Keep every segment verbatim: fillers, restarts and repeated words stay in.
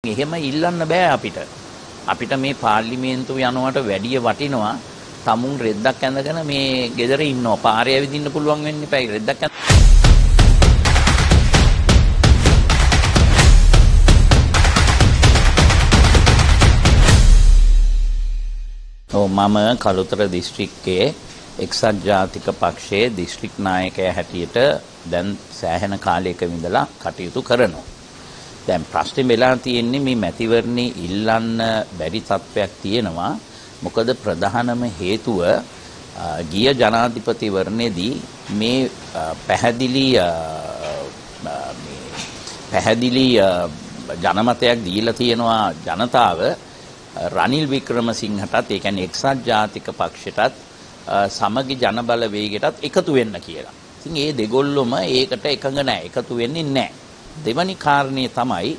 එහෙම ඉල්ලන්න බෑ අපිට. අපිට මේ පාර්ලිමේන්තුව යනවට වැඩිය වටිනවා තමුන් රෙද්දක් ඇඳගෙන මේ ගෙදර ඉන්නවා. පාරේ ඇවිදින්න පුළුවන් වෙන්න එපා. රෙද්දක් ඇඳ මම කළුතර දිස්ත්‍රික්කයේ එක්සත් ජාතික පක්ෂයේ දිස්ත්‍රික් නායකයා හැටියට දැන් සෑහෙන කාලයක ඉඳලා කටයුතු කරනවා. දැන් ප්‍රශ්නේ වෙලා තියෙන්නේ මේ මැතිවරණේ ඉල්ලන්න බැරි තත්ත්වයක් තියෙනවා. මොකද ප්‍රධානම හේතුව ගිය ජනාධිපතිවරණයේදී මේ පැහැදිලි මේ පැහැදිලි ජනමතයක් දීලා තියෙනවා ජනතාව රනිල් වික්‍රමසිංහටත් ඒ කියන්නේ එක්සත් ජාතික පක්ෂයටත් සමගි ජනබල වේගයටත් එකතු වෙන්න කියලා. ඉතින් මේ දෙගොල්ලොම ඒකට එකඟ නැහැ. එකතු වෙන්නේ නැහැ. දෙවැනි කාරණේ තමයි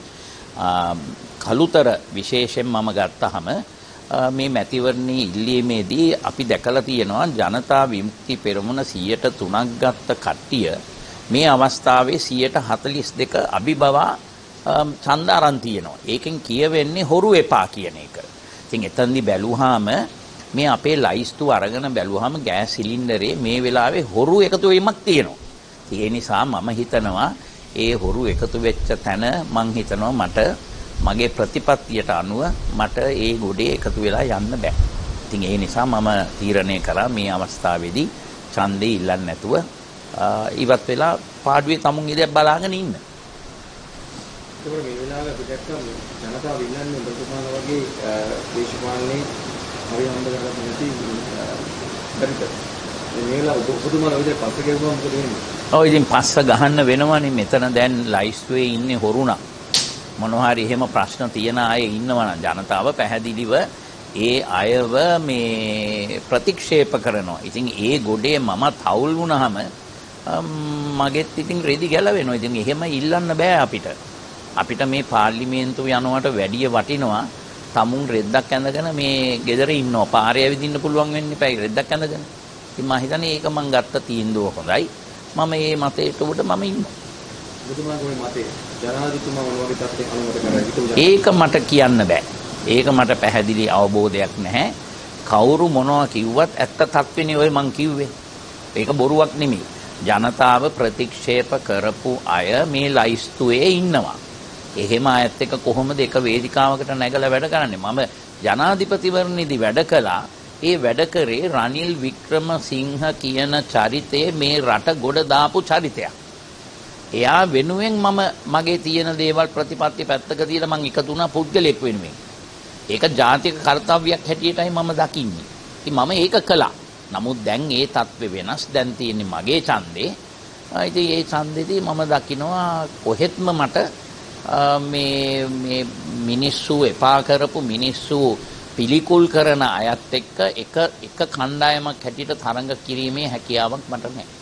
කළුතර විශේෂයෙන් මම ගත්තාම මේ මැතිවරණයේ ඉල්ලීමේදී අපි දැකලා තියෙනවා ජනතා විමුක්ති පෙරමුණ සියයට තුනක් ගත්ත කට්ටිය මේ අවස්ථාවේ සියයට හතළිස් දෙක අභිබවා ඡන්ද අරන් තියෙනවා. ඒකෙන් කියවෙන්නේ හොරු එපා කියන එක. ඉතින් එතනදි බැලුවාම මේ අපේ ලයිස්තු අරගෙන බැලුවාම ගෑස් සිලින්ඩරේ මේ වෙලාවේ හොරු එකතු වීමක් තියෙනවා. ඒ නිසා මම හිතනවා ඒ හොරු එකතු වෙච්ච තැන මං හිතනවා මට මගේ ප්‍රතිපත්තියට අනුව මට ඒ ගොඩේ එකතු වෙලා යන්න බෑ. ඉතින් ඒ නිසා මම තීරණය කරා මේ අවස්ථාවේදී ඡන්දේ ඉල්ලන්න නැතුව ඉවත් වෙලා පාඩුවේ තමුන් ඉඳලා බලාගෙන ඉන්න. ඒක මේ වෙලාවේ අපි දැක්කම ජනතාව ඉල්ලන්නේ ඔබතුමාලා වගේ දේශපාලනේ හරි හම්බ කරලා නැති පරිත. මේ වෙලාව ඔබතුමාලා විදිහට පස්ස ගෙවුවා මොකද වෙන්නේ? ඔව් ඉතින් පස්ස ගහන්න වෙනවනේ. මෙතන දැන් ලයිස්තුවේ ඉන්නේ හොරුණා. මොනවා හරි එහෙම ප්‍රශ්න තියන අය ඉන්නවනම් ජනතාව පැහැදිලිව ඒ අයව මේ ප්‍රතික්ෂේප කරනවා. ඉතින් ඒ ගොඩේ මම තවුල් වුණාම මගෙත් ඉතින් රෙදි ගැලවෙනවා. ඉතින් එහෙම ඉල්ලන්න බෑ අපිට. අපිට මේ පාර්ලිමේන්තුව යනවට වැඩිය වටිනවා තමුන් රෙද්දක් ඇඳගෙන මේ ගෙදර ඉන්නවා. පාරේ ඇවිදින්න පුළුවන් වෙන්න එපා. රෙද්දක් ඇඳගෙන. ඉතින් මම හිතන්නේ ඒක මම ගත්ත තීන්දුව හොඳයි. මම මේ මතයට උඩ මම ඉන්නවා. ඔබතුමාගේ මතේ ජනාධිපතිතුමා මොන වගේ තත්ත්වයක අනුමත කරයි? ඒක මට කියන්න බෑ. ඒක මට පැහැදිලි අවබෝධයක් නැහැ. කවුරු මොනවා කිව්වත් ඇත්ත තත්ත්වෙනේ ඔය මං කිව්වේ. ඒක බොරුවක් නෙමෙයි. ජනතාව ප්‍රතික්ෂේප කරපු අය මේ ලයිස්තුවේ ඉන්නවා. එහෙම අයත් එක්ක කොහොමද එක වේදිකාවකට නැගලා වැඩ කරන්නේ? මම ජනාධිපතිවරණයේදී වැඩ කළා. ඒ වැඩ කරේ රනිල් වික්‍රමසිංහ කියන චරිතයේ මේ රට ගොඩ දාපු චරිතයක්. එයා වෙනුවෙන් මම මගේ තියෙන දේවල් ප්‍රතිපත්ති පැත්තක තියලා මම එකතු වුණා පුද්ගලෙක් වෙනුවෙන්. ඒක ජාතික කාර්යයක් හැටියටයි මම දකින්නේ. ඉතින් මම ඒක කළා. නමුත් දැන් ඒ තත්ත්වෙ වෙනස්. දැන් තියෙන්නේ මගේ ඡන්දේ. ඉතින් ඒ ඡන්දෙදී මම දකිනවා කොහෙත්ම මට මේ මේ මිනිස්සු එපා කරපු මිනිස්සු පිළිකුල් කරන අයත් එක්ක එක එක කණ්ඩායමක් හැටියට තරඟ කිරීමේ හැකියාවක් මට නැහැ.